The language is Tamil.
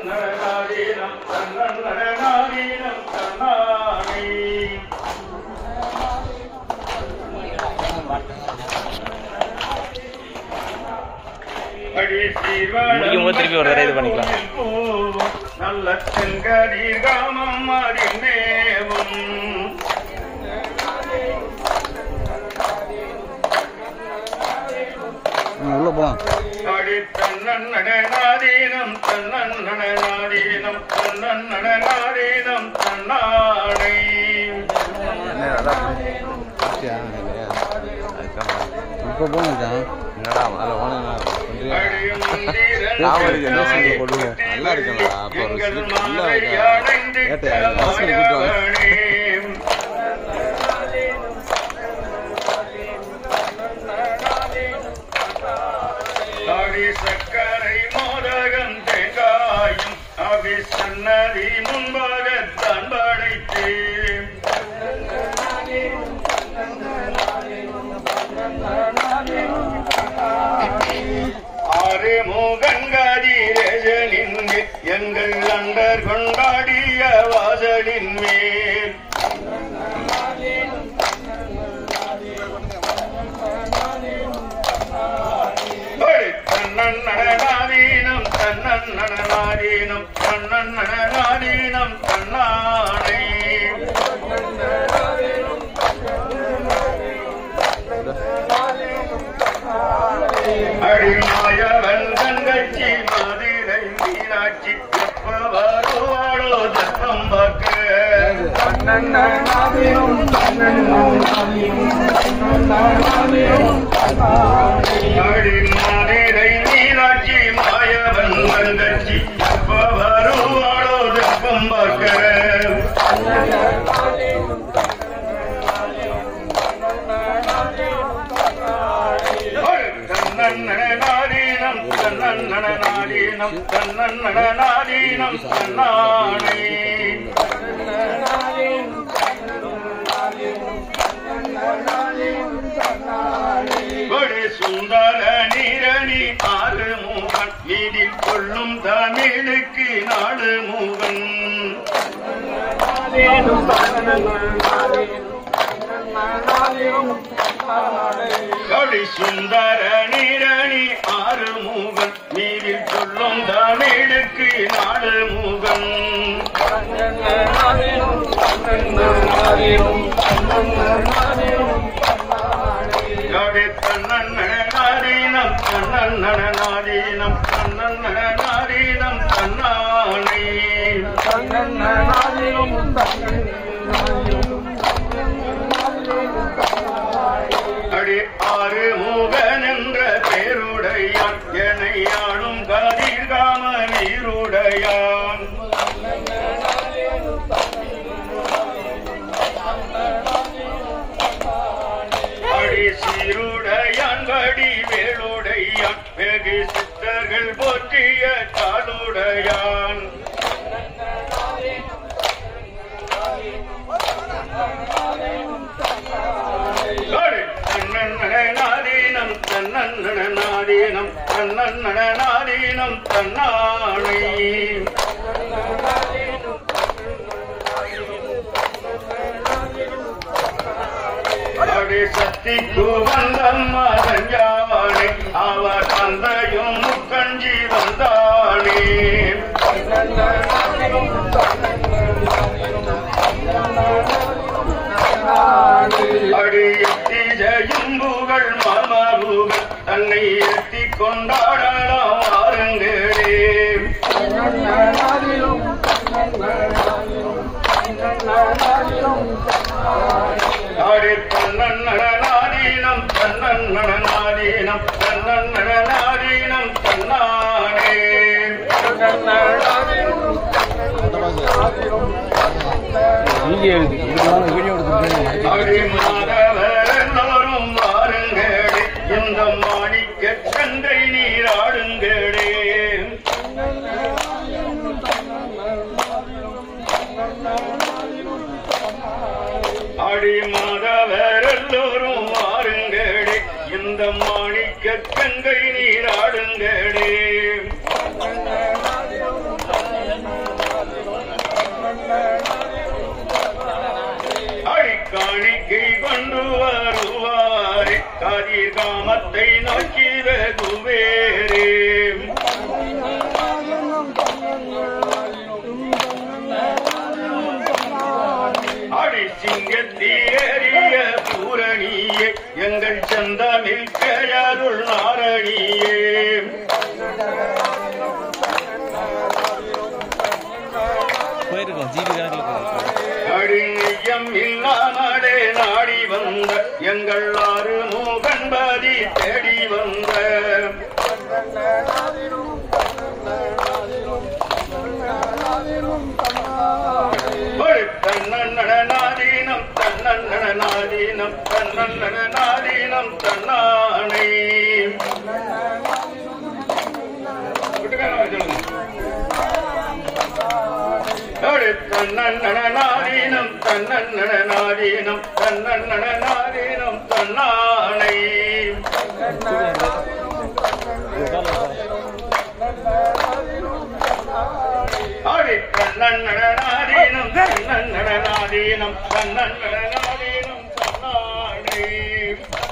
நடனாதீனம் தன்னன் நடனாதீனம் தன்னானே திருப்பி ஒரு இது பண்ணிக்கலாம். நல்ல செங்கடீர் காமம் அறிந்தேவும் உள்ள போலாம். தன்னன் நடனாதீனம் தன்னன் நடனாதீனம் தன்னன் நடனாதீனம் தன்னானே இப்போ போனதா என்னடா அதில் போனேன் நல்லா இருக்குங்களா? அப்போ சக்கரை மோதகம் தேங்காயும் அபிசன்னதி முன்பாகத்தான் படைத்தேன் ஆறுமுகங்கதிரேஜனின் எங்கள் அண்டர் கொண்டாடிய வாசலின் மேல் தன்னன் நடனாதீனம் தன்னன் நடனாதீனம் தன்னன் நடனாதீனம் தன்னானே அடிமாயவன் தங்கச்சி மதுரை மீனாட்சி வருவாளோ தப்பம் பார்க்க மதுரை மீனாட்சி மாயவன் தங்கச்சி வருவாளோ தப்பம் பார்க்க தன்னன்னடனாதீனம் தன்னன்னடனாதீனம் தன்னன்னடனாதீனம் தன்னானே கொடி சுந்தர நீரணி ஆறு மூவன் நீதில் கொள்ளும் தமிழுக்கு நாடு மூவன் கொடி சுந்தர நீரணி ஆறு மூவன் நீதில் சொல்லும் தமிழுக்கு நாடு மூவன் தன்னன் நடனாதீனம் தன்னன் நடனாதீனம் தன்னன் நடனாதீனம் தன்னானே அடி ஆறு மூகன் என்ற பேருடையான் எனையானும் கதிர்காம நீருடையான் அடி சீருடையான் வடி வேளுடையான் வெகு சித்தர்கள் போற்றிய காலுடையான் தன்னன்னடனாதீனம் தன்னன்னடனாதீனம் தன்னன்னடனாதீனம் தன்னானே அடி சக்திக்கு வந்தம்மா தஞ்சாவணி அவர் தந்தையும் முக்கஞ்சி வந்தானே அடி எத்தி ஜெயும்புகள் மமருகள் தன்னை எத்தி கொண்டாடலாம் வாருங்களே அடி தன்னன் நடனாதீனம் தன்னன் நடனாதீனம் தன்னன் நடனாதீனம் தன்னானே அடிமாதவர் எல்லோரும் வாருங்களே இந்த மாணிக்க சந்தை நீராடுங்களே அடிமாதவர் எல்லோரும் வாருங்களே இந்த மாணிக்க கங்கை நீராடுங்களே காணிக்கை கொண்டு வருவாரே காதீர் காமத்தை நோக்கி வெகுவேரே அடி சிங்கத்தீரிய பூரணியே எங்கள் சந்தமில் பெயருள் நாரணியே அடிநியம் இல்லாமலே நாடி வந்த எங்கள் ஆறு மூகன்பதி தேடி வந்த தன்னன்னடனாதீனம் தன்னன்னடனாதீனம் தன்னன்னடனாதீனம் தன்னானை தன்னன்னடனாதீனம் தன்னன்னடனாதீனம் தன்னன்னடனாதீனம் தன்னானை ஆடி தன்னன்னடனாதீனம் தன்னன்னடனாதீனம் தன்னன்னடனாதீனம் தன்னானை